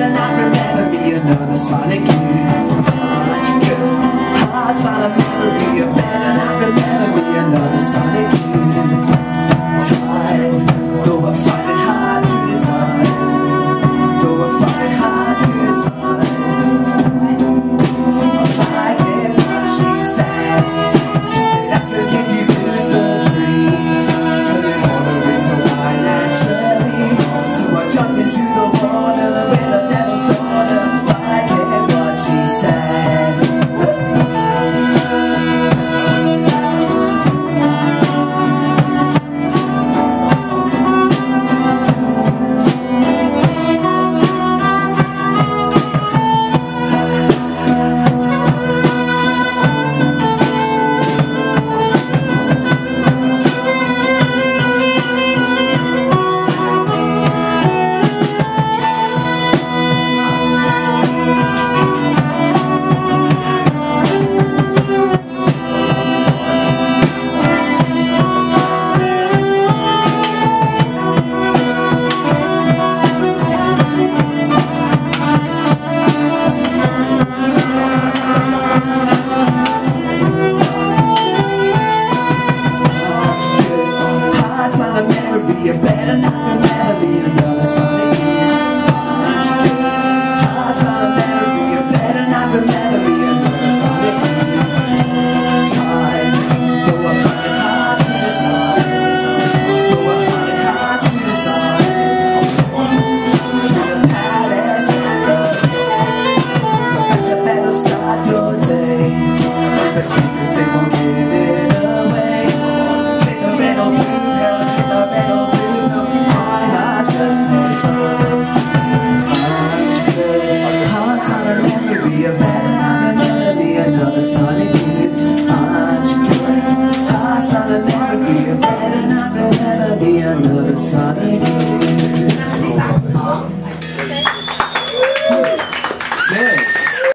better not remember me another sonic youth. Hearts on a melody, you better not remember me another sonic youth. Tried, though I find it hard to decide, though I find it hard to decide. I like it what she said, she said I could give you booze for free, turning water into wine naturally. So I jumped into the water with the devil's daughter. I like it what she said. You better not remember me another sonic youth. Hearts on a memory, you better not remember me another sonic youth. Time, though I find it hard to decide, though I find it hard to decide. To the palace and the better, better start your day. The secrets they won't give it away. Take the rental.